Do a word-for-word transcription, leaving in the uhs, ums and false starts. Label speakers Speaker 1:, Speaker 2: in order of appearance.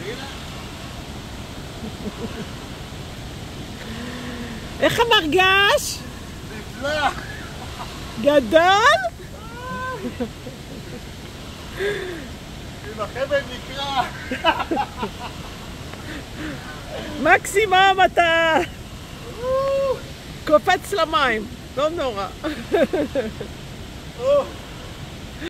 Speaker 1: איך המרגש?
Speaker 2: נפלא!
Speaker 1: גדול?
Speaker 2: עם החבל נקרא!
Speaker 1: מקסימום אתה קופץ למים, לא נורא.